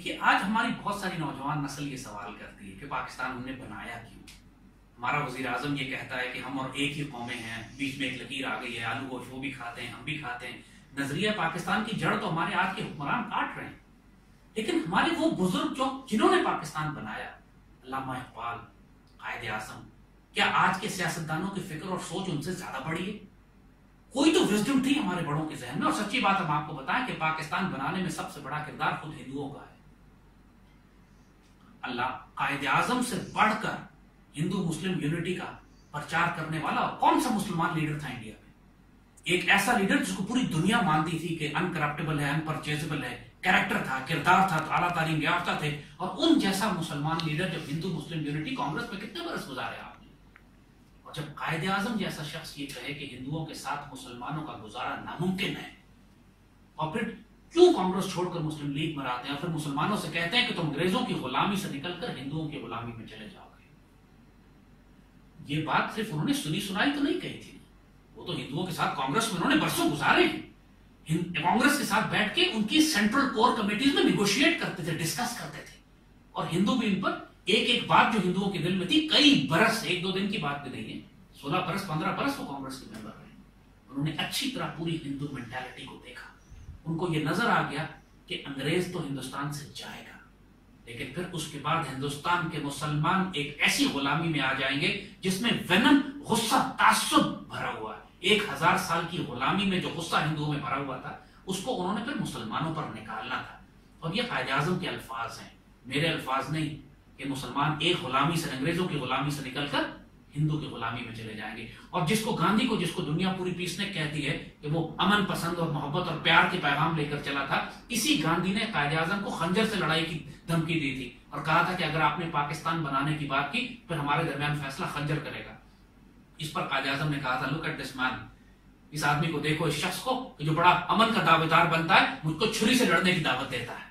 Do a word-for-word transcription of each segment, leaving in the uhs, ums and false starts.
دیکھیے آج ہماری بہت ساری نوجوان نسل یہ سوال کرتی ہے کہ پاکستان ہم نے بنایا کیوں؟ ہمارا وزیر اعظم یہ کہتا ہے کہ ہم اور ایک ہی قومیں ہیں، بیچ میں ایک لکیر آ گئی ہے، آلو گوشت وہ بھی کھاتے ہیں ہم بھی کھاتے ہیں۔ نظریہ پاکستان کی جڑ تو ہمارے آج کے حکمران کاٹ رہے ہیں، لیکن ہمارے وہ بزرگ جو جنہوں نے پاکستان بنایا، علامہ اقبال، قائد اعظم، کیا آج کے سیاستدانوں کی فکر اور سوچ ان سے زیادہ بڑی ہے؟ کوئی تو وزڈم تھی ہمارے بڑوں کے ذہن میں، اور سچی بات ہم آپ کو بتائیں کہ پاکستان بنانے میں سب سے بڑا کردار خود ہندوؤں کا ہے۔ اللہ قائد اعظم سے بڑھ کر ہندو مسلم یونٹی کا پرچار کرنے والا اور کون سا مسلمان لیڈر تھا انڈیا میں؟ ایک ایسا لیڈر جس کو پوری دنیا مانتی تھی کہ ان کرپٹیبل ہے، ان پرچیزبل ہے، کریکٹر تھا، کردار تھا، اعلیٰ تعلیم یافتہ تھے، اور ان جیسا مسلمان لیڈر جب ہندو مسلم یونٹی کانگریس میں کتنے برس گزارے آپ نے؟ اور جب قائد اعظم جیسا شخص یہ کہے کہ ہندوؤں کے ساتھ مسلمانوں کا گزارا ناممکن ہے، اور پھر کیوں کانگریس چھوڑ کر مسلم لیگ میں آتے ہیں اور پھر مسلمانوں سے کہتے ہیں کہ تم انگریزوں کی غلامی سے نکل کر ہندوؤں کی غلامی میں چلے جاؤ گے، یہ بات صرف انہوں نے سنی سنائی تو نہیں کہی تھی، وہ تو ہندوؤں کے ساتھ کانگریس میں انہوں نے برسوں گزارے ہیں، کانگریس کے ساتھ بیٹھ کے ان کی سینٹرل کور کمیٹیز میں نیگوشیٹ کرتے تھے، ڈسکس کرتے تھے، اور ہندو بھی ان پر ایک ایک بات جو ہندوؤں کے دل میں تھی کئی برس، ایک دو دن کی بات بھی نہیں ہے، سولہ برس پندرہ برس وہ کانگریس کے ممبر رہے، انہوں نے اچھی طرح پوری ہندو مینٹالٹی کو دیکھا، ان کو یہ نظر آ گیا کہ انگریز تو ہندوستان سے جائے گا، لیکن پھر اس کے بعد ہندوستان کے مسلمان ایک ایسی غلامی میں آ جائیں گے جس میں وینم، غصہ، تعصب بھرا ہوا ہے۔ ایک ہزار سال کی غلامی میں جو غصہ ہندوؤں میں بھرا ہوا تھا اس کو انہوں نے پھر مسلمانوں پر نکالنا تھا، اور یہ قائد اعظم کے الفاظ ہیں، میرے الفاظ نہیں، کہ مسلمان ایک غلامی سے، انگریزوں کی غلامی سے نکل کر ہندو کی غلامی میں چلے جائیں گے۔ اور جس کو گاندھی کو جس کو دنیا پوری پیس نے کہتی ہے کہ وہ امن پسند اور محبت اور پیار کے پیغام لے کر چلا تھا، اسی گاندھی نے قائد اعظم کو خنجر سے لڑائی کی دھمکی دی تھی اور کہا تھا کہ اگر آپ نے پاکستان بنانے کی بات کی پھر ہمارے درمیان فیصلہ خنجر کرے گا۔ اس پر قائد اعظم نے کہا تھا لک ایٹ دس مین، اس آدمی کو دیکھو، اس شخص کو جو بڑا امن کا دعوے دار بنتا ہے، مجھ کو چھری سے لڑنے کی دعوت دیتا ہے۔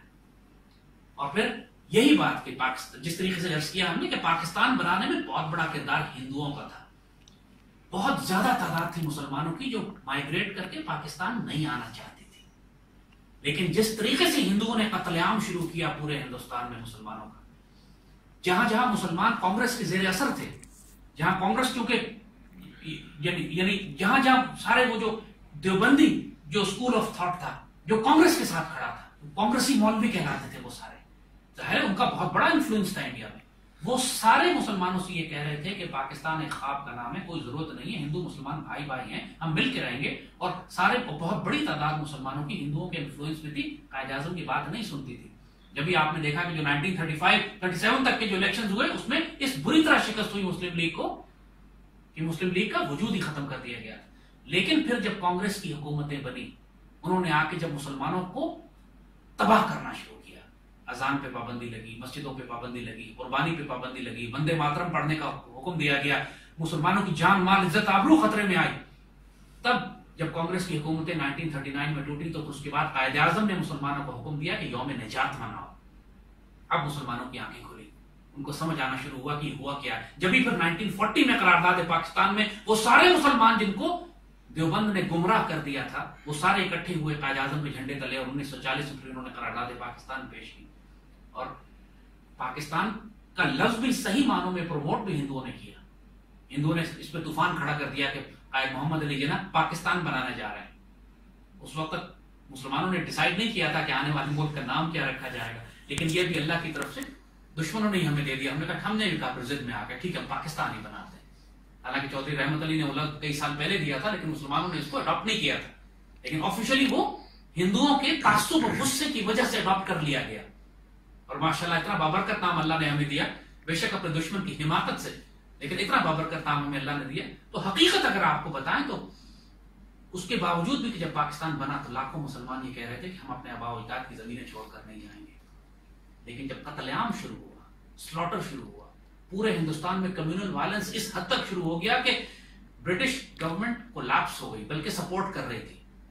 اور پھر یہی بات کہ پاکستان، جس طریقے سے عرض کیا ہم نے کہ پاکستان بنانے میں بہت بڑا کردار ہندوؤں کا تھا، بہت زیادہ تعداد تھی مسلمانوں کی جو مائیگریٹ کر کے پاکستان نہیں آنا چاہتی تھی، لیکن جس طریقے سے ہندوؤں نے قتل عام شروع کیا پورے ہندوستان میں مسلمانوں کا، جہاں جہاں مسلمان کانگریس کے زیر اثر تھے، جہاں کانگریس کیونکہ یعنی یعنی جہاں جہاں سارے وہ جو دیوبندی جو اسکول آف تھاٹ تھا جو کانگریس کے ساتھ کھڑا تھا، کانگریسی مولوی کہلاتے تھے وہ سارے، ظاہر ان کا بہت بڑا انفلوئنس تھا انڈیا میں، وہ سارے مسلمانوں سے یہ کہہ رہے تھے کہ پاکستان ایک خواب کا نام ہے، کوئی ضرورت نہیں ہے، ہندو مسلمان بھائی بھائی ہیں، ہم مل کے رہیں گے، اور سارے بہت بڑی تعداد مسلمانوں کی ہندوؤں کے انفلوئنس میں تھی، قائد اعظم کی بات نہیں سنتی تھی۔ جبھی آپ نے دیکھا کہ جو nineteen thirty five thirty seven تک کے جو الیکشنز ہوئے اس میں اس بری طرح شکست ہوئی مسلم لیگ کو کہ مسلم لیگ کا وجود ہی ختم کر دیا گیا، لیکن پھر جب کانگریس کی حکومتیں بنی انہوں نے آ کے جب مسلمانوں کو تباہ کرنا شروع کیا، اذان پہ پابندی لگی، مسجدوں پہ پابندی لگی، قربانی پہ پابندی لگی، وندے ماترم پڑھنے کا حکم دیا گیا، مسلمانوں کی جان مال عزت آبرو خطرے میں آئی، تب جب کانگریس کی حکومتیں نائنٹین تھرٹی نائن میں ٹوٹی تو اس کے بعد قائد اعظم نے مسلمانوں کو حکم دیا کہ یوم نجات مناؤ۔ اب مسلمانوں کی آنکھیں کھلی، ان کو سمجھ آنا شروع ہوا کہ ہوا کیا ہے۔ جبھی پھر نائنٹین فورٹی میں قرارداد پاکستان میں وہ سارے مسلمان جن کو دیوبند نے گمراہ کر دیا تھا وہ سارے اکٹھے ہوئے قائد اعظم کے جھنڈے تلے، اور انیس سو چالیس میں پھر انہوں نے قرارداد پاکستان پیش کی، اور پاکستان کا لفظ بھی صحیح معنوں میں پروموٹ بھی ہندوؤں نے کیا، ہندوؤں نے اس پہ طوفان کھڑا کر دیا کہ قائد محمد علی جناح پاکستان بنانے جا رہے ہیں۔ اس وقت تک مسلمانوں نے ڈیسائیڈ نہیں کیا تھا کہ آنے والے ملک کا نام کیا رکھا جائے گا، لیکن یہ بھی اللہ کی طرف سے دشمنوں نے ہمیں دے دیا، ہم نے کہا ہم نے بھی کہا پھر ضد میں آ گیا ٹھیک ہے پاکستان ہی بناتے ہیں، حالانکہ چودھری رحمت علی نے وہ کئی سال پہلے دیا تھا لیکن مسلمانوں نے اس کو اڈاپٹ نہیں کیا تھا، لیکن آفیشلی وہ ہندوؤں کے تعصب اور غصے کی وجہ سے اڈاپٹ کر لیا گیا، اور ماشاءاللہ اتنا بابرکت نام اللہ نے ہمیں دیا، بے شک اپنے دشمن کی حماقت سے، لیکن اتنا بابرکت نام ہمیں اللہ نے دیا۔ تو حقیقت اگر آپ کو بتائیں تو اس کے باوجود بھی کہ جب پاکستان بنا تو لاکھوں مسلمان یہ کہہ رہے تھے کہ ہم اپنے آباء و اجداد کی زمینیں چھوڑ کر نہیں جائیں گے، لیکن جب قتل عام شروع ہوا، سلاٹر شروع ہوا، پورے ہندوستان میں کمیونل وائلنس اس حد تک شروع ہو گیا کہ برٹش گورنمنٹ کو لاپس ہو گئی بلکہ سپورٹ کر رہی تھی،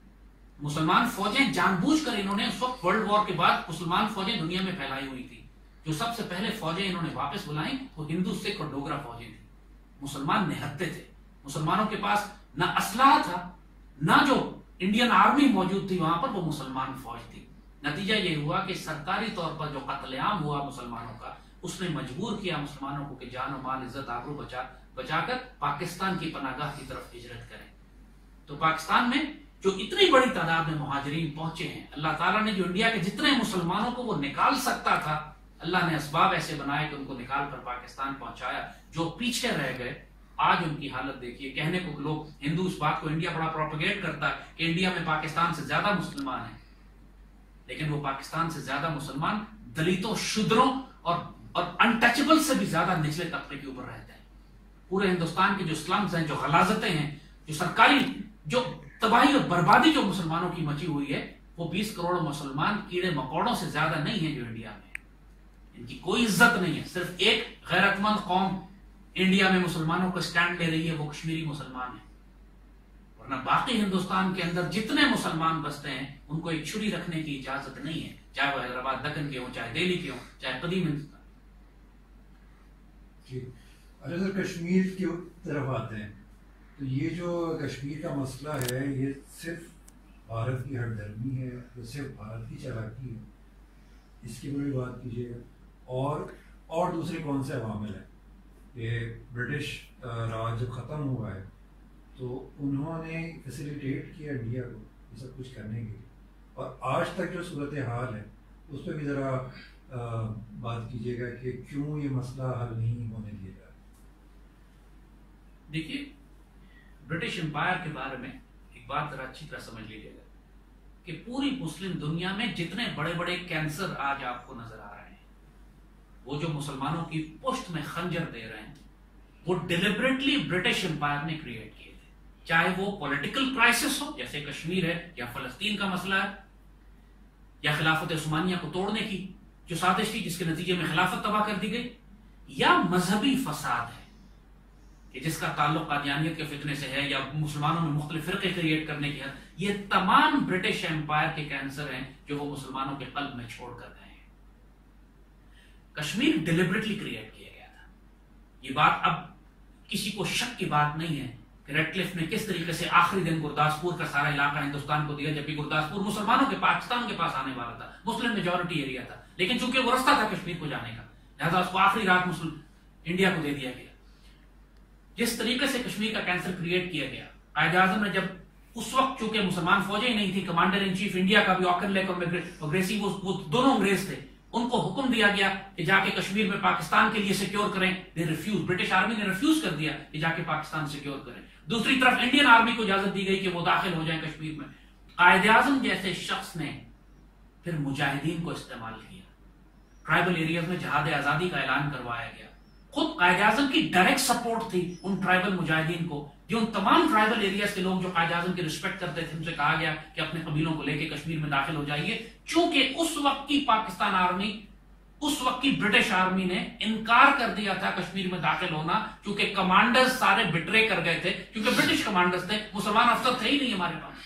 مسلمان فوجیں جان بوجھ کر انہوں نے اس وقت ورلڈ وار کے بعد مسلمان فوجیں دنیا میں پھیلائی ہوئی تھی، جو سب سے پہلے فوجیں انہوں نے واپس بلائیں وہ ہندو سکھ اور ڈوگرا فوجیں تھیں، مسلمان نہتے تھے، مسلمانوں کے پاس نہ اسلحہ تھا نہ جو انڈین آرمی موجود تھی وہاں پر وہ مسلمان فوج تھی، نتیجہ یہ ہوا کہ سرکاری طور پر جو قتل عام ہوا مسلمانوں کا، اس نے مجبور کیا مسلمانوں کو کہ جان و مال عزت آبرو بچا بچا کر پاکستان کی پناہ گاہ کی طرف ہجرت کریں۔ تو پاکستان میں جو اتنی بڑی تعداد میں مہاجرین پہنچے ہیں، اللہ تعالیٰ نے جو انڈیا کے جتنے مسلمانوں کو وہ نکال سکتا تھا، اللہ نے اسباب ایسے بنائے کہ ان کو نکال کر پاکستان پہنچایا۔ جو پیچھے رہ گئے آج ان کی حالت دیکھیے۔ کہنے کو لوگ ہندو اس بات کو انڈیا بڑا پروپیگیٹ کرتا ہے کہ انڈیا میں پاکستان سے زیادہ مسلمان ہیں، لیکن وہ پاکستان سے زیادہ مسلمان دلتوں، شودروں اور اور انٹچبل سے بھی زیادہ نچلے طبقے کے اوپر رہتے ہیں۔ پورے ہندوستان کے جو سلمز ہیں، جو غلاظتیں ہیں، جو سرکاری جو تباہی اور بربادی جو مسلمانوں کی مچی ہوئی ہے، وہ بیس کروڑ مسلمان کیڑے مکوڑوں سے زیادہ نہیں ہیں جو انڈیا میں۔ ان کی کوئی عزت نہیں ہے۔ صرف ایک غیرت مند قوم انڈیا میں مسلمانوں کو سٹینڈ لے رہی ہے، وہ کشمیری مسلمان ہیں، ورنہ باقی ہندوستان کے اندر جتنے مسلمان بستے ہیں ان کو ایک چھری رکھنے کی اجازت نہیں ہے، چاہے وہ حیدرآباد دکن کے ہوں، چاہے دہلی کے ہوں، چاہے قدیم ہندوستان۔ اچھا سر، کشمیر کی طرف آتے ہیں تو یہ جو کشمیر کا مسئلہ ہے، یہ صرف بھارت کی ہٹ درمی ہے، یہ صرف بھارت کی چالاکی ہے، اس کی بڑی بات کیجیے گا؟ اور اور دوسرے کون سے عوامل ہیں؟ کہ برٹش راج جب ختم ہوا ہے تو انہوں نے فیسیلیٹیٹ کیا انڈیا کو یہ سب کچھ کرنے کے لیے، اور آج تک جو صورتحال ہے اس پہ بھی ذرا بات کیجیے گا کہ کیوں یہ مسئلہ حل نہیں ہونے دیا جا رہا۔ دیکھیے، برٹش امپائر کے بارے میں ایک بات ذرا اچھی طرح سمجھ لیجیے گا کہ پوری مسلم دنیا میں جتنے بڑے بڑے کینسر آج آپ کو نظر آ رہے ہیں، وہ جو مسلمانوں کی پشت میں خنجر دے رہے ہیں، وہ ڈیلیبریٹلی برٹش امپائر نے کریٹ کیے تھے۔ چاہے وہ پولیٹیکل کرائسس ہو جیسے کشمیر ہے یا فلسطین کا مسئلہ ہے، یا خلافت عثمانیہ کو توڑنے کی جو سازش تھی جس کے نتیجے میں خلافت تباہ کر دی گئی، یا مذہبی فساد ہے کہ جس کا تعلق قادیانیت کے فتنے سے ہے، یا مسلمانوں میں مختلف فرقے کریٹ کرنے کی ہے۔ یہ تمام برٹش امپائر کے کینسر ہیں جو وہ مسلمانوں کے قلب میں چھوڑ کر گئے ہیں۔ کشمیر ڈیلیبریٹلی کریٹ کیا گیا تھا۔ یہ بات اب کسی کو شک کی بات نہیں ہے کہ ریڈ کلف نے کس طریقے سے آخری دن گرداسپور کا سارا علاقہ ہندوستان کو دیا، جبکہ گرداسپور مسلمانوں کے پاکستان کے پاس آنے والا تھا، مسلم میجورٹی ایریا تھا، لیکن چونکہ وہ رستہ تھا کشمیر کو جانے کا، لہذا اس کو آخری رات مسلم انڈیا کو دے دیا گیا۔ جس طریقے سے کشمیر کا کینسر کریٹ کیا گیا، قائد اعظم نے جب اس وقت چونکہ مسلمان فوجیں ہی نہیں تھی، کمانڈر ان چیف انڈیا کا بھی آکن لیک اور گریسی وہ دونوں انگریز تھے، ان کو حکم دیا گیا کہ جا کے کشمیر میں پاکستان کے لیے سیکیور کریں۔ دے ریفیوز، برٹش آرمی نے ریفیوز کر دیا کہ جا کے پاکستان سیکیور کریں۔ دوسری طرف انڈین آرمی کو اجازت دی گئی کہ وہ داخل ہو جائیں کشمیر میں۔ قائد اعظم جیسے شخص نے پھر مجاہدین کو استعمال کیا، ٹرائبل ایریاز میں جہاد آزادی کا اعلان کروایا گیا۔ خود قائد اعظم کی ڈائریکٹ سپورٹ تھی ان ٹرائبل مجاہدین کو، جو ان تمام ٹرائبل ایریاز کے لوگ جو قائد اعظم کی رسپیکٹ کرتے تھے، ان سے کہا گیا کہ اپنے قبیلوں کو لے کے کشمیر میں داخل ہو جائیے۔ چونکہ اس وقت کی پاکستان آرمی، اس وقت کی برٹش آرمی نے انکار کر دیا تھا کشمیر میں داخل ہونا، کیونکہ کمانڈرز سارے بٹرے کر گئے تھے، کیونکہ برٹش کمانڈرز تھے، مسلمان افسر تھے ہی نہیں ہمارے پاس۔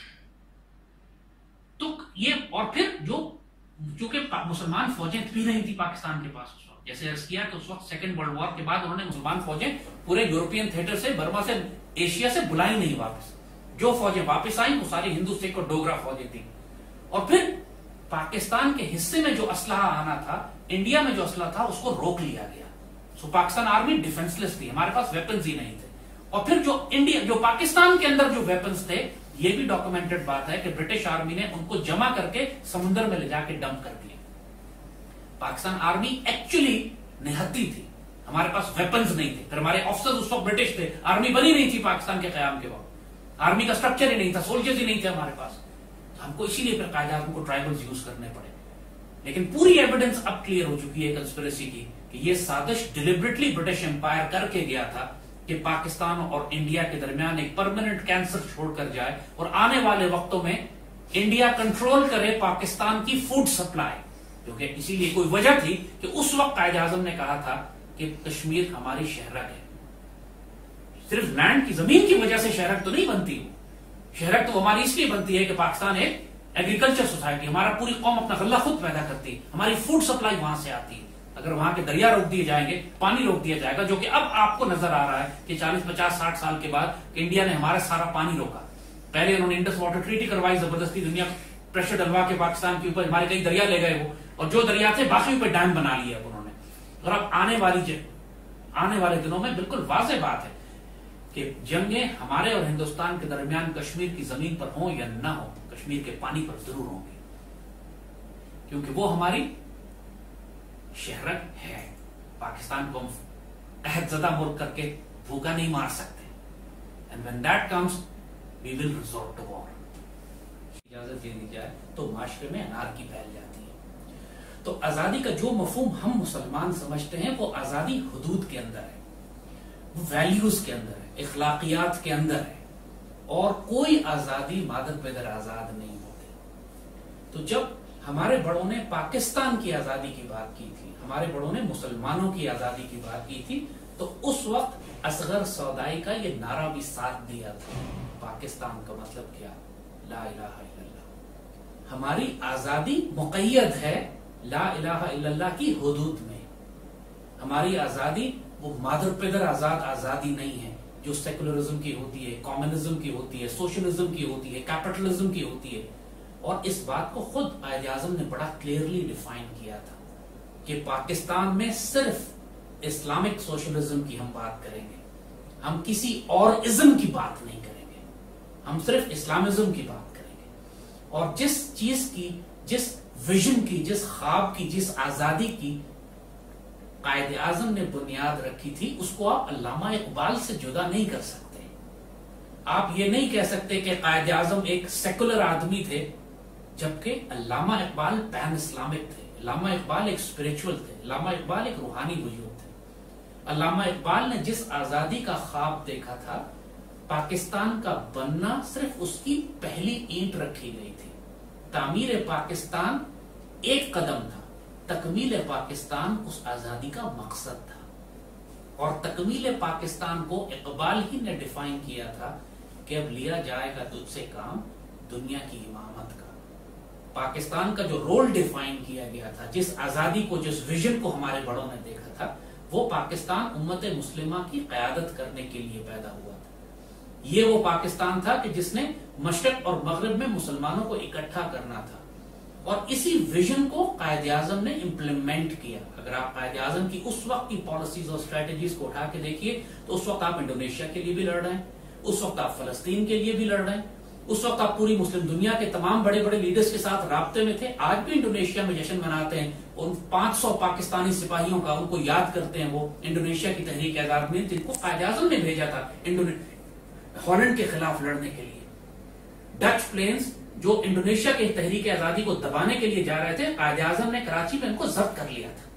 تو یہ، اور پھر جو چونکہ مسلمان فوجیں بھی نہیں تھی پاکستان کے پاس اس وقت، جیسے عرض کیا کہ اس وقت سیکنڈ ورلڈ وار کے بعد انہوں نے مسلمان فوجیں پورے یورپین تھیٹر سے، برما سے، ایشیا سے بلائی نہیں واپس۔ جو فوجیں واپس آئیں وہ ساری ہندو سکھ اور ڈوگرا فوجیں تھیں۔ اور پھر پاکستان کے حصے میں جو اسلحہ آنا تھا، انڈیا میں جو اسلحہ تھا، اس کو روک لیا گیا۔ So Pakistan army defence less تھی، ہمارے پاس ویپنز ہی نہیں تھے۔ اور پھر جو انڈیا، جو پاکستان کے اندر جو ویپنز تھے، یہ بھی ڈاکومنٹڈ بات ہے کہ برٹش آرمی نے ان کو جمع کر کے سمندر میں لے جا کے ڈمپ کر دیا۔ پاکستان آرمی ایکچولی نہتی تھی، ہمارے پاس ویپنز نہیں تھے۔ پھر ہمارے آفیسر اس وقت برٹش تھے، آرمی بنی نہیں تھی پاکستان کے قیام کے وقت، آرمی کا اسٹرکچر ہی نہیں تھا، سولجرز ہی نہیں تھے ہمارے پاس۔ ہم کو اسی لیے پھر قائد اعظم کو ٹرائبلز یوز کرنے پڑے۔ لیکن پوری ایویڈنس اب کلیئر ہو چکی ہے کنسپریسی کی کہ یہ سازش ڈیلیبریٹلی برٹش امپائر کر کے گیا تھا کہ پاکستان اور انڈیا کے درمیان ایک پرماننٹ کینسر چھوڑ کر جائے، اور آنے والے وقتوں میں انڈیا کنٹرول کرے پاکستان کی فوڈ سپلائی۔ کیونکہ اسی لیے کوئی وجہ تھی کہ اس وقت قائد اعظم نے کہا تھا کہ کشمیر ہماری شہرک ہے۔ صرف لینڈ کی، زمین کی وجہ سے شہرک تو نہیں بنتی، شہرک تو ہماری اس لیے بنتی ہے کہ پاکستان ایک ایگریکلچر سوسائٹی، ہمارا پوری قوم اپنا غلہ خود پیدا کرتی ہے، ہماری فوڈ سپلائی وہاں سے آتی ہے۔ اگر وہاں کے دریا روک دیے جائیں گے، پانی روک دیا جائے گا، جو کہ اب آپ کو نظر آ رہا ہے کہ چالیس پچاس ساٹھ سال کے بعد انڈیا نے ہمارا سارا پانی روکا۔ پہلے انہوں نے انڈس واٹر ٹریٹی کروائی، زبردستی دنیا प्रेशर डलवा के पाकिस्तान के ऊपर हमारे कई दरिया ले गए वो, और जो दरिया थे बाकी पे डैम बना लिया उन्होंने। और अब आने वाली आने वाले दिनों में बिल्कुल वाज़ेह बात है कि जंगें हमारे और हिंदुस्तान के दरमियान कश्मीर की जमीन पर हो या ना हो, कश्मीर के पानी पर जरूर होंगी, क्योंकि वो हमारी शहरत है। पाकिस्तान को हम अहदज़दा मुल्क करके भूखा नहीं मार सकते। And when that comes we will resort to war. इजाजत दे दी जाए तो माशरे में अनारकी फैल जाती है। तो आजादी का जो मफहूम हम मुसलमान समझते हैं वो आजादी हुदूद के अंदर है, वो वैल्यूज के अंदर है, इखलाकियात के अंदर है, और कोई आजादी मादर पैदर आजाद नहीं होती। तो जब हमारे बड़ों ने पाकिस्तान की आजादी की बात की थी, हमारे बड़ों ने मुसलमानों की आजादी की बात की थी, तो उस वक्त असगर सौदाई का ये नारा भी साथ दिया था। पाकिस्तान का मतलब क्या? ला इलाहा इल्लल्लाह। हमारी आजादी मुक़य्यद है ला इलाहा इल्लल्लाह की हुदूद में। हमारी आजादी वो मादर पैदर आजाद आजादी नहीं है जो सेकुलरिज्म की होती है, कम्युनिज्म की होती है, सोशलिज्म की होती है, कैपिटलिज्म की होती है। और इस बात को खुद कायद आज़म ने बड़ा क्लियरली डिफाइन किया था कि पाकिस्तान में सिर्फ इस्लामिक सोशलिज्म की हम बात करेंगे, हम किसी और इज्म की बात नहीं करेंगे, हम सिर्फ इस्लामिज्म की बात करेंगे। और जिस चीज की, जिस विजन की, जिस ख्वाब की, जिस आजादी की कायद आज़म ने बुनियाद रखी थी, उसको आप अल्लामा इकबाल से जुदा नहीं कर सकते। आप ये नहीं कह सकते कि कायद आज़म एक सेकुलर आदमी थे, जबकि अल्लामा इकबाल पैन इस्लामिक थे। अल्लामा इकबाल एक स्पिरिचुअल थे, अल्लामा इकबाल एक रूहानी वजूद थे। अल्लामा इकबाल ने जिस आजादी का ख्वाब देखा था, पाकिस्तान का बनना सिर्फ उसकी पहली ईंट रखी गई थी। तामीर पाकिस्तान एक कदम था, तकमील पाकिस्तान उस आजादी का मकसद था। और तकमील पाकिस्तान को इकबाल ही ने डिफाइन किया था कि अब लिया जाएगा तुझसे काम दुनिया की इमामत का। पाकिस्तान का जो रोल डिफाइन किया गया था, जिस आजादी को, जिस विजन को हमारे बड़ों ने देखा था, वो पाकिस्तान उम्मत मुस्लिमा की क़यादत करने के लिए पैदा हुआ था। ये वो पाकिस्तान था कि जिसने मशरक और मगरिब में मुसलमानों को इकट्ठा करना था, और इसी विजन को कायद आज़म ने इम्प्लीमेंट किया। अगर आप कायद आज़म की उस वक्त की पॉलिसीज और स्ट्रेटेजीज को उठा के देखिए, तो उस वक्त आप इंडोनेशिया के लिए भी लड़ रहे हैं, उस वक्त आप फलस्तीन के लिए भी लड़ रहे हैं, उस वक्त आप पूरी मुस्लिम दुनिया के तमाम बड़े बड़े लीडर्स के साथ राब्ते में थे। आज भी इंडोनेशिया में जश्न मनाते हैं, उन पांच सौ पाकिस्तानी सिपाहियों का, उनको याद करते हैं। वो इंडोनेशिया की तहरीक आजाद में, जिनको कायद आज़म ने भेजा था हॉलैंड के खिलाफ लड़ने के लिए। डच प्लेन्स जो इंडोनेशिया के तहरीक आजादी को दबाने के लिए जा रहे थे, कायद आज़म ने कराची में इनको जब्त कर लिया था।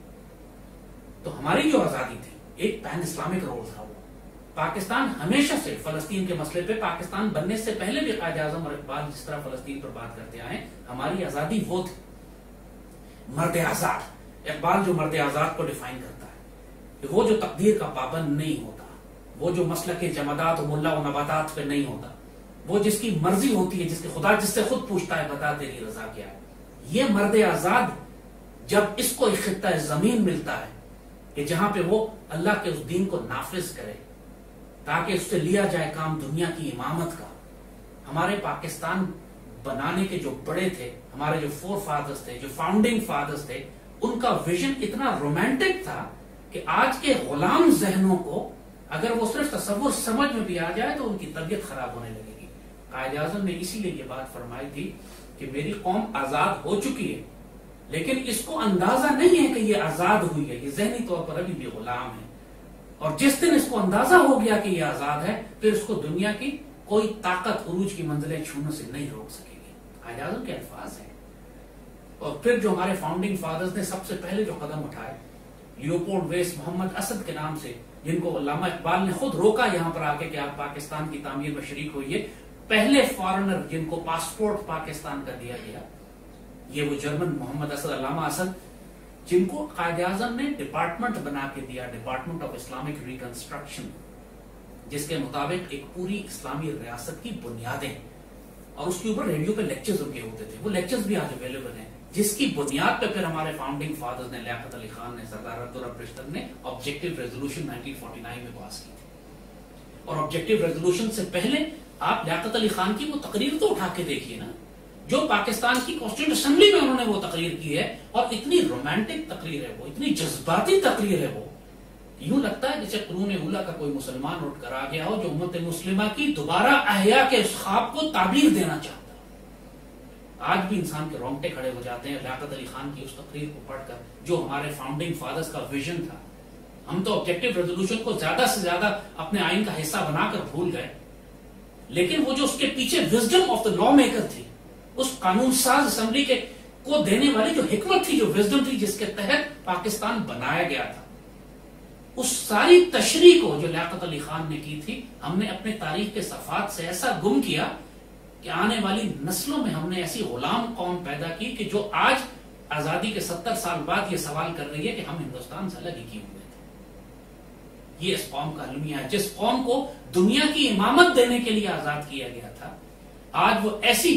तो हमारी जो आजादी थी, एक पैन इस्लामिक रोल था। वो पाकिस्तान हमेशा से फलस्तीन के मसले पे, पाकिस्तान बनने से पहले भी कायद आज़म और इकबाल जिस तरह फलस्तीन पर बात करते आए, हमारी आजादी वो थी मर्द आजाद। इकबाल जो मर्द आजाद को डिफाइन करता है कि वो जो तकदीर का पाबंद नहीं होता, वो जो मसला के जमादात और मुल्ला और नबातात पे नहीं होता, वो जिसकी मर्जी होती है, जिसके खुदा जिससे खुद पूछता है बता तेरी रजा क्या है। ये मर्द आजाद जब इसको एक खित्ता जमीन मिलता है कि जहां पे वो अल्लाह के उस दीन को नाफिज करे, ताकि उससे लिया जाए काम दुनिया की इमामत का। हमारे पाकिस्तान बनाने के जो बड़े थे, हमारे जो फोर फादर्स थे, जो फाउंडिंग फादर्स थे, उनका विजन इतना रोमांटिक था कि आज के गुलाम जहनों को अगर वो सिर्फ तसव्वुर समझ में भी आ जाए तो उनकी तबीयत खराब होने लगेगी। कायद आज़म ने इसीलिए ये बात फरमाई थी कि मेरी कौम आजाद हो चुकी है, लेकिन इसको अंदाजा नहीं है कि ये आजाद हुई है, ये जहनी तौर पर अभी भी गुलाम है। और जिस दिन इसको अंदाजा हो गया कि ये आजाद है, फिर उसको दुनिया की कोई ताकत उरूज की मंजिलें छूने से नहीं रोक सकेगी। कायद आज़म के अल्फाज है। और फिर जो हमारे फाउंडिंग फादर्स ने सबसे पहले जो कदम उठाए, लियोपोल्ड वेस्ट मोहम्मद असद के नाम से, जिनको अल्लामा इकबाल ने खुद रोका यहां पर आके कि आप पाकिस्तान की तामीर में शरीक होइए, पहले फॉरेनर जिनको पासपोर्ट पाकिस्तान का दिया गया, ये वो जर्मन मोहम्मद असद, अल्लामा असद, जिनको कायद आज़म ने डिपार्टमेंट बना के दिया, डिपार्टमेंट ऑफ इस्लामिक रिकंस्ट्रक्शन, जिसके मुताबिक एक पूरी इस्लामी रियासत की बुनियादें, और उसके ऊपर रेडियो पे लेक्चर्स उनके होते थे। वो लेक्चर्स भी आज अवेलेबल हैं, जिसकी बुनियाद पे फिर हमारे फाउंडिंग फादर्स ने, लियाकत अली खान ने, सरदार अब्दुर्रब रिश्तन ने objective resolution nineteen forty nine में पास की थी। और ऑब्जेक्टिव रेजोल्यूशन से पहले आप लियाकत अली खान की वो तकरीर तो उठा के देखिए ना, جو پاکستان کی کانسٹیٹیوشن اسمبلی میں انہوں نے وہ تقریر کی ہے، اور اتنی رومانٹک تقریر ہے وہ، اتنی جذباتی تقریر ہے وہ، یوں لگتا ہے جیسے قرون اولیٰ کا کوئی مسلمان اٹھ کر آ گیا ہو جو امت مسلمہ کی دوبارہ احیاء کے اس خواب کو تعبیر دینا چاہتا ہے۔ آج بھی انسان کے رونگٹے کھڑے ہو جاتے ہیں لیاقت علی خان کی اس تقریر کو پڑھ کر، جو ہمارے فاؤنڈنگ فادرز کا ویژن تھا۔ ہم تو آبجیکٹو ریزولوشن کو زیادہ سے زیادہ اپنے آئین کا حصہ بنا کر بھول گئے، لیکن وہ جو اس کے پیچھے wisdom of the law maker تھی، اس قانون ساز اسمبلی کے کو دینے والی جو حکمت تھی، جو وزڈم تھی جس کے تحت پاکستان بنایا گیا تھا، اس ساری تشریح کو جو لیاقت علی خان نے کی تھی، ہم نے اپنے تاریخ کے صفحات سے ایسا گم کیا کہ آنے والی نسلوں میں ہم نے ایسی غلام قوم پیدا کی کہ جو آج آزادی کے ستر سال بعد یہ سوال کر رہی ہے کہ ہم ہندوستان سے الگ ہی کیوں ہوئے تھے۔ یہ اس قوم کا المیہ ہے، جس قوم کو دنیا کی امامت دینے کے لیے آزاد کیا گیا تھا، آج وہ ایسی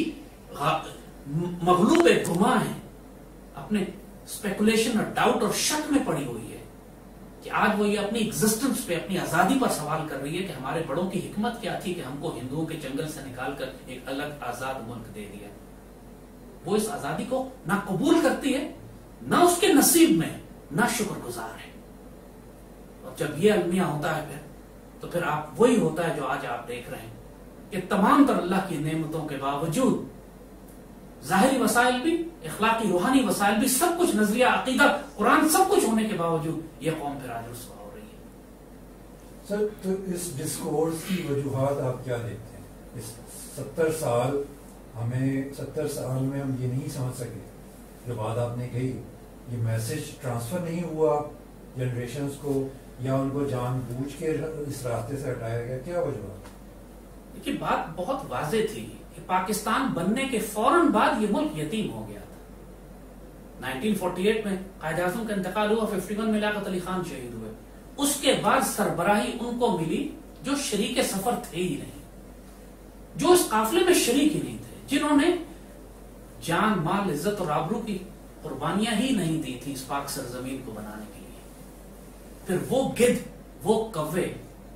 مغلوب گماں ہیں، اپنے اسپیکولیشن اور ڈاؤٹ اور شک میں پڑی ہوئی ہے کہ آج وہ یہ اپنی ایگزسٹنس پہ، اپنی آزادی پر سوال کر رہی ہے کہ ہمارے بڑوں کی حکمت کیا تھی کہ ہم کو ہندوؤں کے جنگل سے نکال کر ایک الگ آزاد ملک دے دیا۔ وہ اس آزادی کو نہ قبول کرتی ہے، نہ اس کے نصیب میں، نہ شکر گزار ہے۔ اور جب یہ المیہ ہوتا ہے پھر تو پھر آپ وہی ہوتا ہے جو آج آپ دیکھ رہے ہیں کہ تمام تر اللہ کی نعمتوں کے باوجود، ظاہری وسائل بھی، اخلاقی روحانی وسائل بھی، سب کچھ، نظریہ، عقیدہ، قرآن، سب کچھ ہونے کے باوجود یہ قوم پھر آج رسوا ہو رہی ہے۔ سر تو اس ڈسکورس کی وجوہات آپ کیا دیکھتے ہیں؟ اس ستر سال ہمیں ستر سال میں ہم یہ نہیں سمجھ سکے جو بات آپ نے کہی، یہ میسج ٹرانسفر نہیں ہوا جنریشنز کو، یا ان کو جان بوجھ کے اس راستے سے ہٹایا گیا، کیا وجوہات؟ دیکھیے بات بہت واضح تھی کہ پاکستان بننے کے فوراً بعد یہ ملک یتیم ہو گیا تھا۔ نائنٹین فورٹی ایٹ میں قائد اعظم کا انتقال ہوا، ففٹی ون میں لیاقت علی خان شہید ہوئے، اس کے بعد سربراہی ان کو ملی جو شریک سفر تھے ہی نہیں، جو اس قافلے میں شریک ہی نہیں تھے، جنہوں نے جان، مال، عزت اور آبرو کی قربانیاں ہی نہیں دی تھی اس پاک سرزمین کو بنانے کے لیے۔ پھر وہ گدھ، وہ کوے،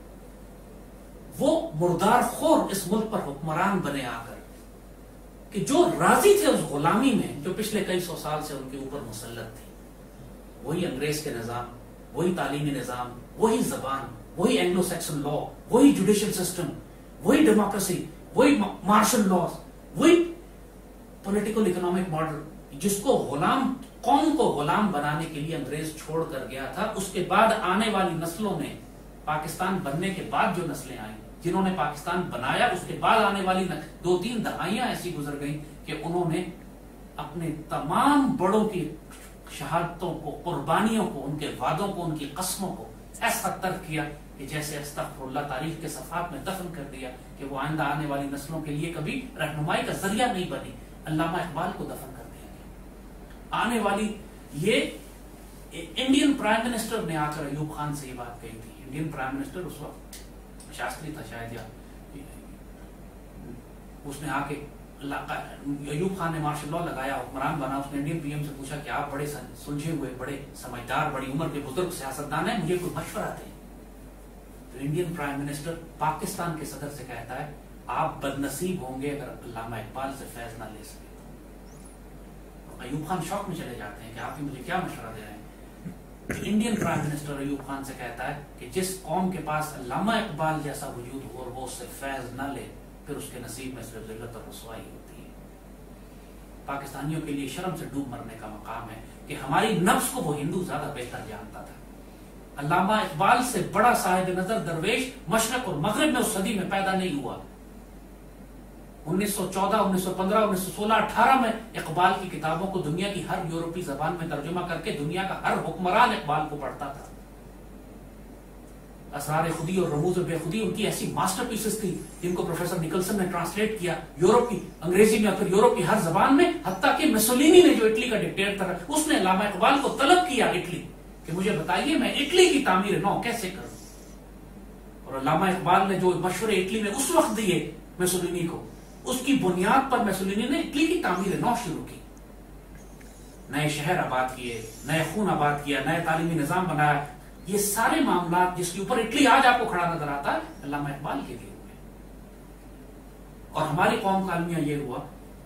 وہ مردار خور اس ملک پر حکمران بنے آ کر، کہ جو راضی تھے اس غلامی میں جو پچھلے کئی سو سال سے ان کے اوپر مسلط تھی۔ وہی انگریز کے نظام، وہی تعلیمی نظام، وہی زبان، وہی اینگلو سیکسن لا، وہی جوڈیشل سسٹم، وہی ڈیموکریسی، وہی مارشل لاز، وہی پولیٹیکل اکنامک ماڈل، جس کو غلام، قوم کو غلام بنانے کے لیے انگریز چھوڑ کر گیا تھا۔ اس کے بعد آنے والی نسلوں نے، پاکستان بننے کے بعد جو نسلیں آئیں، جنہوں نے پاکستان بنایا، اس کے بعد آنے والی دو تین دہائیاں ایسی گزر گئیں کہ انہوں نے اپنے تمام بڑوں کی شہادتوں کو، قربانیوں کو، ان کے وعدوں کو، ان کی قسموں کو ایسا ترک کیا کہ جیسے استغفر اللہ تاریخ کے صفحات میں دفن کر دیا، کہ وہ آئندہ آنے والی نسلوں کے لیے کبھی رہنمائی کا ذریعہ نہیں بنی۔ علامہ اقبال کو دفن کر دیا گیا۔ آنے والی، یہ انڈین پرائم منسٹر نے آ کر ایوب خان سے یہ بات کہی تھی۔ انڈین پرائم منسٹر اس وقت شاستری تھا شاید، یا اس نے آ کے، ایوب خان نے مارشل لا لگایا، حکمران بنا، اس نے انڈین پی ایم سے پوچھا کہ آپ بڑے سلجھے ہوئے، بڑے سمجھدار، بڑی عمر کے بزرگ سیاستدان ہیں، مجھے کوئی مشورہ دیں۔ تو انڈین پرائم منسٹر پاکستان کے صدر سے کہتا ہے آپ بد نصیب ہوں گے اگر علامہ اقبال سے فیض نہ لے سکے۔ ایوب خان شوق میں چلے جاتے ہیں کہ آپ ہی مجھے کیا مشورہ دے رہے ہیں۔ Indian prime minister Ayub Khan سے کہتا ہے کہ جس قوم کے پاس علامہ اقبال جیسا وجود ہو اور وہ اس سے فیض نہ لے، پھر اس کے نصیب میں صرف ذلت اور رسوائی ہوتی ہے۔ پاکستانیوں کے لیے شرم سے ڈوب مرنے کا مقام ہے کہ ہماری نفس کو وہ ہندو زیادہ بہتر جانتا تھا۔ علامہ اقبال سے بڑا صاحب نظر درویش مشرق اور مغرب میں اس صدی میں پیدا نہیں ہوا۔ انیس سو چودہ، انیس سو پندرہ، انیس سو سولہ، اٹھارہ میں اقبال کی کتابوں کو دنیا کی ہر یورپی زبان میں ترجمہ کر کے دنیا کا ہر حکمران اقبال کو پڑھتا تھا۔ اسرار خودی اور رموز بے خودی ان کی ایسی ماسٹر پیسز تھی جن کو پروفیسر نکلسن نے ٹرانسلیٹ کیا یورپ کی انگریزی میں، پھر یورپ کی ہر زبان میں، حتیٰ کہ مسولینی نے جو اٹلی کا ڈکٹیٹر تھا، اس نے علامہ اقبال کو طلب کیا اٹلی کہ مجھے بتائیے میں اٹلی کی تعمیر نو کیسے کروں۔ اور علامہ اقبال نے جو مشورے اٹلی میں اس وقت دیے مسولینی کو، اس کی بنیاد پر مسولینی نے اٹلی کی تعمیر نو شروع کی، نئے شہر آباد کیے، نئے خون آباد کیا، نئے تعلیمی نظام بنایا۔ یہ سارے معاملات جس کے اوپر اٹلی آج آپ کو کھڑا نظر آتا ہے، علامہ اقبال کے لیے ہوئے۔ اور ہماری قوم کا المیہ یہ ہوا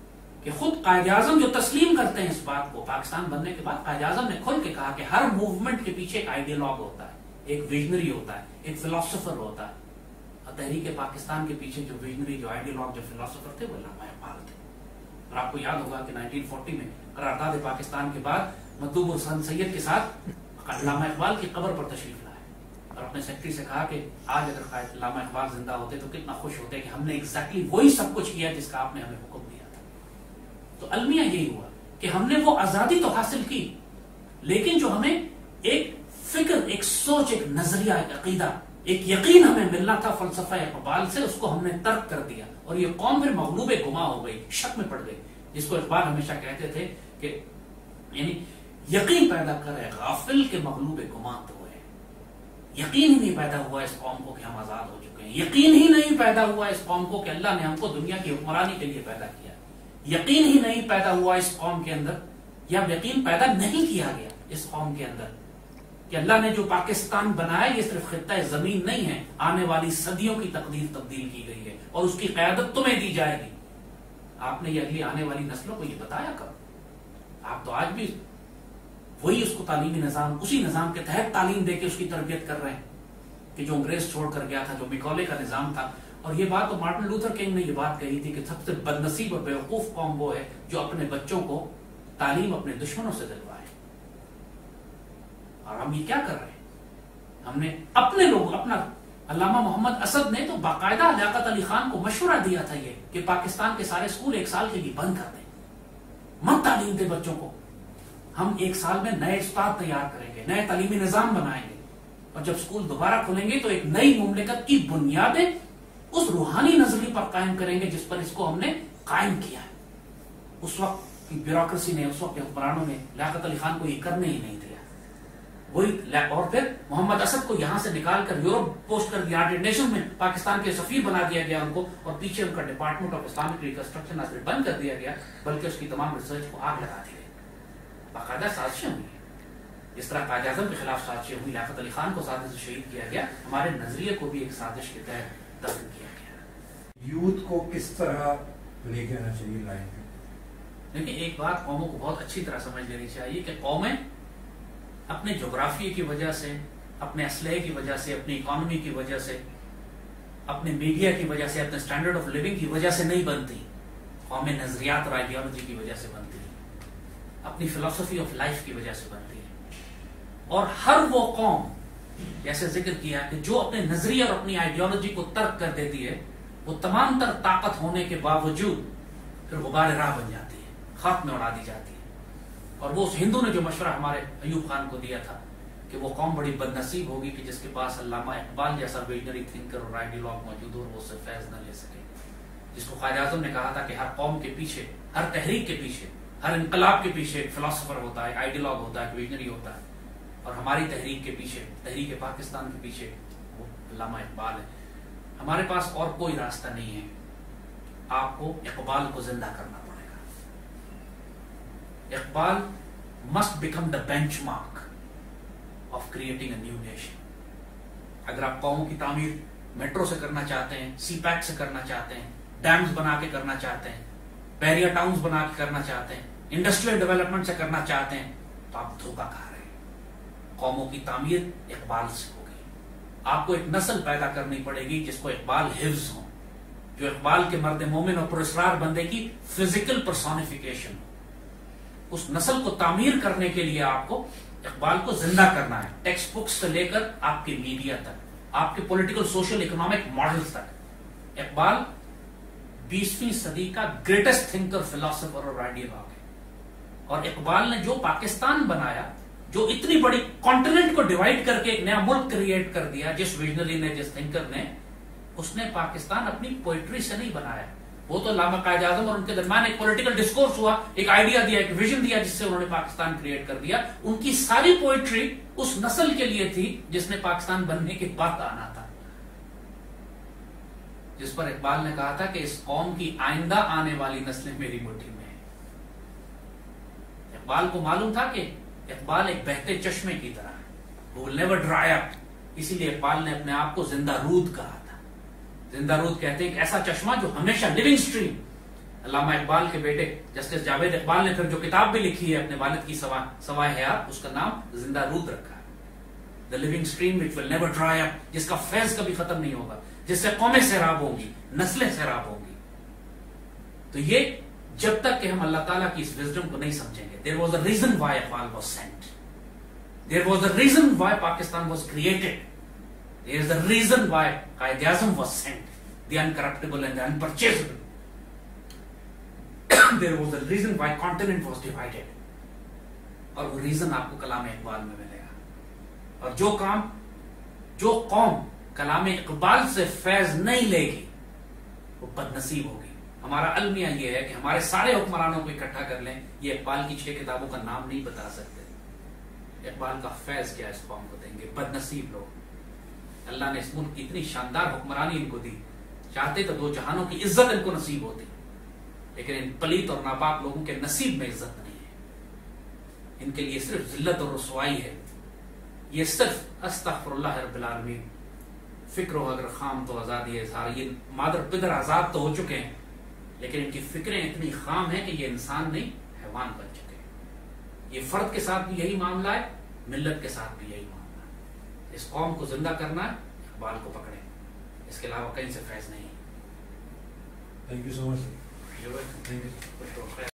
کہ خود قائد اعظم جو تسلیم کرتے ہیں اس بات کو، پاکستان بننے کے بعد قائد اعظم نے کھل کے کہا کہ ہر موومنٹ کے پیچھے ایک آئیڈیالوگ ہوتا ہے، ایک ویژنری ہوتا ہے، ایک فلاسفر ہوتا ہے. اور تحریک پاکستان کے پیچھے جو ویژنری، جو آئیڈیالوگ، جو فلاسفر تھے وہ علامہ اقبال تھے. اور آپ کو یاد ہوگا کہ نائنٹین فورٹی میں قرارداد پاکستان کے بعد مطلوب حسین سید کے ساتھ علامہ اقبال کی قبر پر تشریف لائے اور اپنے سیکرٹری سے کہا کہ آج اگر قائد علامہ اقبال زندہ ہوتے تو کتنا خوش ہوتے کہ ہم نے ایگزیکٹلی وہی سب کچھ کیا جس کا آپ نے ہمیں حکم دیا تھا. تو المیہ یہی ہوا کہ ہم نے وہ آزادی تو حاصل کی، لیکن جو ہمیں ایک فکر، ایک سوچ، ایک نظریہ، ایک عقیدہ، ایک یقین ہمیں ملنا تھا فلسفہ اقبال سے، اس کو ہم نے ترک کر دیا. اور یہ قوم پھر مغلوب گما ہو گئی، شک میں پڑ گئی، جس کو اقبال ہمیشہ کہتے تھے کہ یعنی یقین پیدا کرے غافل کے مغلوب گما تو ہے. یقین ہی نہیں پیدا ہوا اس قوم کو کہ ہم آزاد ہو چکے ہیں. یقین ہی نہیں پیدا ہوا اس قوم کو کہ اللہ نے ہم کو دنیا کی حکمرانی کے لیے پیدا کیا. یقین ہی نہیں پیدا ہوا اس قوم کے اندر، یا یقین پیدا نہیں کیا گیا اس قوم کے اندر کہ اللہ نے جو پاکستان بنایا یہ صرف خطہ زمین نہیں ہے، آنے والی صدیوں کی تقدیر تبدیل کی گئی ہے اور اس کی قیادت تمہیں دی جائے گی. آپ نے یہ اگلی آنے والی نسلوں کو یہ بتایا کب؟ آپ تو آج بھی وہی اس کو تعلیمی نظام، اسی نظام کے تحت تعلیم دے کے اس کی تربیت کر رہے ہیں کہ جو انگریز چھوڑ کر گیا تھا، جو میکولے کا نظام تھا. اور یہ بات تو مارٹن لوتھر کنگ نے یہ بات کہی تھی کہ سب سے بد نصیب اور بیوقوف قوم وہ ہے جو اپنے بچوں کو تعلیم اپنے دشمنوں سے دلوائے. اور ہم یہ کیا کر رہے ہیں؟ ہم نے اپنے لوگ، اپنا علامہ محمد اسد نے تو باقاعدہ لیاقت علی خان کو مشورہ دیا تھا یہ کہ پاکستان کے سارے اسکول ایک سال کے لیے بند کر دیں، مت تعلیم دے بچوں کو. ہم ایک سال میں نئے استاد تیار کریں گے، نئے تعلیمی نظام بنائیں گے، اور جب اسکول دوبارہ کھلیں گے تو ایک نئی مملکت کی بنیادیں اس روحانی نظریے پر قائم کریں گے جس پر اس کو ہم نے قائم کیا ہے. اس وقت کی بیوروکریسی نے، اس وقت کے حکمرانوں نے لیاقت علی خان کو یہ کرنے ہی نہیں دیا. وہی اور پھر محمد اسد کو یہاں سے نکال کر یورپ پوسٹ کر دیا، یونائیٹڈ نیشن میں پاکستان کے سفیر بنا دیا گیا ان کو، اور پیچھے ان کا ڈپارٹمنٹ آف اسلامک ریکنسٹرکشن نہ صرف بند کر دیا گیا بلکہ اس کی تمام ریسرچ کو آگ لگا دی گئی. باقاعدہ سازشیں ہوئی، جس طرح قائد اعظم کے خلاف سازشیں ہوئی، لیاقت علی خان کو سازش سے شہید کیا گیا، ہمارے نظریے کو بھی ایک سازش کے تحت دفن کیا گیا. یوتھ کو کس طرح لے کے آنا چاہیے لائن میں؟ لیکن ایک بات قوموں کو بہت اچھی طرح سمجھ لینی چاہیے کہ قومیں اپنے جغرافیے کی وجہ سے، اپنے اسلحے کی وجہ سے، اپنی اکانومی کی وجہ سے، اپنے میڈیا کی وجہ سے، اپنے سٹینڈرڈ آف لیونگ کی وجہ سے نہیں بنتی. قومیں نظریات اور آئیڈیالوجی کی وجہ سے بنتی ہیں، اپنی فلسفی آف لائف کی وجہ سے بنتی ہے. اور ہر وہ قوم، جیسے ذکر کیا کہ جو اپنے نظریے اور اپنی آئیڈیالوجی کو ترک کر دیتی ہے، وہ تمام تر طاقت ہونے کے باوجود پھر غبار راہ بن جاتی ہے، خاک میں اڑا دی جاتی ہے. اور وہ اس ہندو نے جو مشورہ ہمارے ایوب خان کو دیا تھا کہ وہ قوم بڑی بد نصیب ہوگی کہ جس کے پاس علامہ اقبال جیسا ویژنری تھنکر اور آئیڈیالوگ موجود ہو اور وہ اس سے فیض نہ لے سکے. جس کو قائد اعظم نے کہا تھا کہ ہر قوم کے پیچھے، ہر تحریک کے پیچھے، ہر انقلاب کے پیچھے ایک فلاسفر ہوتا ہے، آئیڈیالوگ ہوتا ہے، ایک ویژنری ہوتا ہے. اور ہماری تحریک کے پیچھے، تحریک پاکستان کے پیچھے وہ علامہ اقبال ہے. ہمارے پاس اور کوئی راستہ نہیں ہے، آپ کو اقبال کو زندہ کرنا پڑے گا. Iqbal must become the benchmark of creating a new nation. اگر آپ قوموں کی تعمیر میٹرو سے کرنا چاہتے ہیں، سی پیک سے کرنا چاہتے ہیں، ڈیمز بنا کے کرنا چاہتے ہیں، بیریا ٹاؤنز بنا کے کرنا چاہتے ہیں، انڈسٹریل ڈیولپمنٹ سے کرنا چاہتے ہیں، تو آپ دھوکہ کھا رہے ہیں. قوموں کی تعمیر اقبال سے ہوگی. آپ کو ایک نسل پیدا کرنی پڑے گی جس کو اقبال حفظ ہو، جو اقبال کے مرد مومن اور پراسرار بندے کی فزیکل پرسونیفیکیشن ہو. اس نسل کو تعمیر کرنے کے لیے آپ کو اقبال کو زندہ کرنا ہے، ٹیکسٹ بکس سے لے کر آپ کے میڈیا تک، آپ کے پولیٹیکل سوشل اکنامک ماڈلز تک. اقبال بیسویں صدی کا گریٹسٹ تھنکر، فلاسفر اور آئیڈیالوگ ہے. اور اقبال نے جو پاکستان بنایا، جو اتنی بڑی کانٹیننٹ کو ڈیوائڈ کر کے ایک نیا ملک کریٹ کر دیا، جس ویژنری نے، جس تھنکر نے، اس نے پاکستان اپنی پوئٹری سے نہیں بنایا. وہ تو علامہ قائد اعظم اور ان کے درمیان ایک پولیٹیکل ڈسکورس ہوا، ایک آئیڈیا دیا، ایک ویژن دیا، جس سے انہوں نے پاکستان کریٹ کر دیا. ان کی ساری پوئٹری اس نسل کے لیے تھی جس نے پاکستان بننے کے بعد آنا تھا، جس پر اقبال نے کہا تھا کہ اس قوم کی آئندہ آنے والی نسلیں میری مٹھی میں ہیں. اقبال کو معلوم تھا کہ اقبال ایک بہتے چشمے کی طرح ہے، وہ نیور ڈرائی اپ. اسی لیے اقبال نے اپنے آپ کو زندہ رود کہا تھا. زندہ رود کہتے ہیں ایک ایسا چشمہ جو ہمیشہ، لیونگ سٹریم، علامہ اقبال کے بیٹے جسٹس جاوید اقبال نے پھر جو کتاب بھی لکھی ہے اپنے والد کی سوائے حیات، اس کا نام زندہ رود رکھا ہے، The living stream which will never dry up، جس کا فیض کبھی ختم نہیں ہوگا، جس سے قومیں سیراب ہوں گی، نسلیں سیراب ہوں گی۔ تو یہ جب تک کہ ہم اللہ تعالیٰ کی اس وزڈم کو نہیں سمجھیں گے، there was a reason why Iqbal was sent، there was a reason why Pakistan was created، there is a reason why Quaid Azam was sent، the uncorruptible and the unpurchasable، there was a reason why continent was divided، اور وہ reason آپ کو کلام اقبال میں ملے گا۔ اور جو کام جو قوم کلام اقبال سے فیض نہیں لے گی وہ بد نصیب ہوگی۔ ہمارا المیہ یہ ہے کہ ہمارے سارے حکمرانوں کو اکٹھا کر لیں، یہ اقبال کی چھ کتابوں کا نام نہیں بتا سکتے، اقبال کا فیض کیا اس قوم کو دیں گے؟ بد نصیب لوگ۔ اللہ نے اس ملک کی اتنی شاندار حکمرانی ان کو دی، چاہتے تو دو جہانوں کی عزت ان کو نصیب ہوتی، لیکن ان پلیت اور ناپاک لوگوں کے نصیب میں عزت نہیں ہے، ان کے لیے صرف ذلت اور رسوائی ہے۔ یہ صرف استغفر اللہ رب العالمین، فکر و اگر خام تو آزادی اظہار، یہ مادر پدر آزاد تو ہو چکے ہیں، لیکن ان کی فکریں اتنی خام ہیں کہ یہ انسان نہیں حیوان بن چکے ہیں۔ یہ فرد کے ساتھ بھی یہی معاملہ ہے، ملت کے ساتھ بھی یہی معاملہ ہے۔ اس قوم کو زندہ کرنا ہے، اقبال کو پکڑیں، اس کے علاوہ کہیں سے فیض نہیں ہے۔ Thank you so much. Thank you.